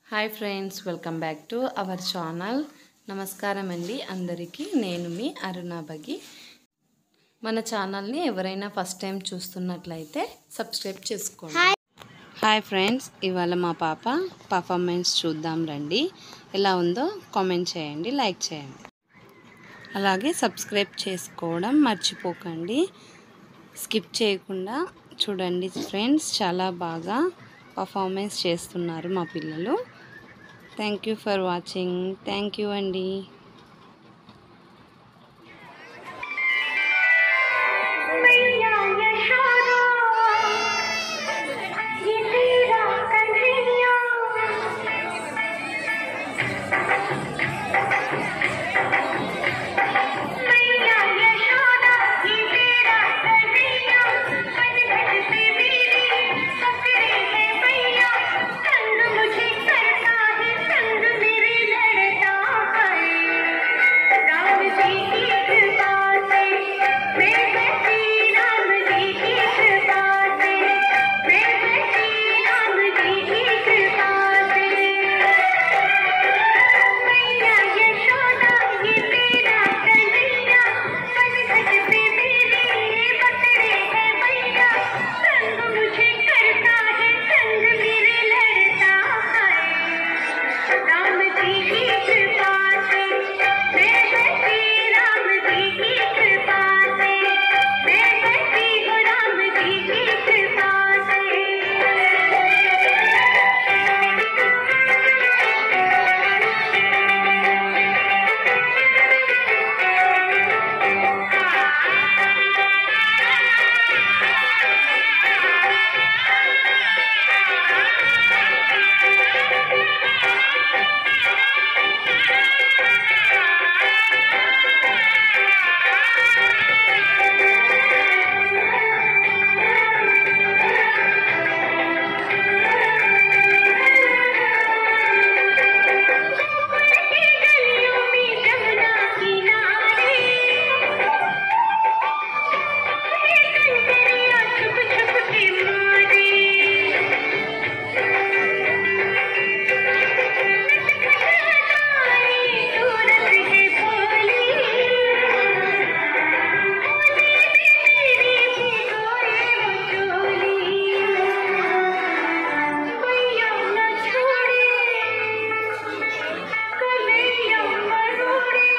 Hi friends, welcome back to our channel. నమస్కారం అండి అందరికీ. నేను మీ అరుణాభగి. మన ఛానల్ని ఎవరైనా ఫస్ట్ టైం చూస్తున్నట్లయితే సబ్స్క్రైబ్ చేసుకోండి. హాయ్ ఫ్రెండ్స్, ఇవాళ మా పాప పర్ఫార్మెన్స్ చూద్దాం రండి. ఎలా ఉందో కామెంట్ చేయండి, లైక్ చేయండి. అలాగే సబ్స్క్రైబ్ చేసుకోవడం మర్చిపోకండి. స్కిప్ చేయకుండా చూడండి ఫ్రెండ్స్. చాలా బాగా పర్ఫార్మెన్స్ చేస్తున్నారు మా పిల్లలు. Thank you for watching. Thank you అండి. मैया यशोदा ये तेरा कन्हैया मैया यशोदा ये तेरा कन्हैया पनघट पे मेरी पकड़े है मैया संग मुझे करता है संग मेरे लड़ता है राम जी की कृपा से मैं बची राम जी की कृपा से मैं बची राम जी की कृपा से मैया यशोदा ये तेरा कन्हैया पनघट पे मेरे पकड़े है मैया संग मुझे करता है संग मेरे लड़ता है राम जी की कृपा से मैं बची राम जी की कृपा से मैं बची हूँ राम जी की कृपा से गलियों में जमुना किनारे कंकरियाँ छुप छुप के मारे सूरत है भोली तेरी भिगोए वो चोली मैया न छोड़े कन्हैया मरोड़े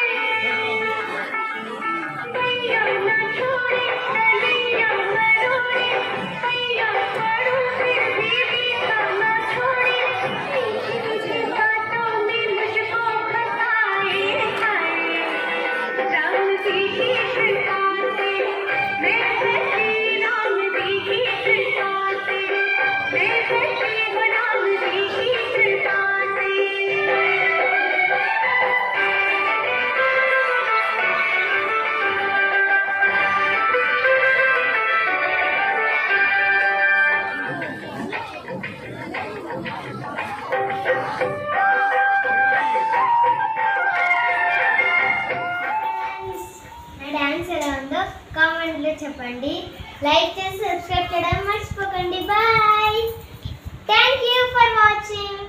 मैया न छोड़े कन्हैया मरोड़े मैया पड़ो फिर भी न छोड़े मीठी मीठी बातों में मुझको फंसाए हाय राम जी की कृपा से मैं बची राम जी की कृपा से मैं बची हूँ राम जी की कृपा से నా డాన్స్ ఎలా ఉందో కామెంట్లో చెప్పండి. లైక్ చేసి సబ్స్క్రైబ్ చేయడం మర్చిపోకండి. Bye. Thank you for watching.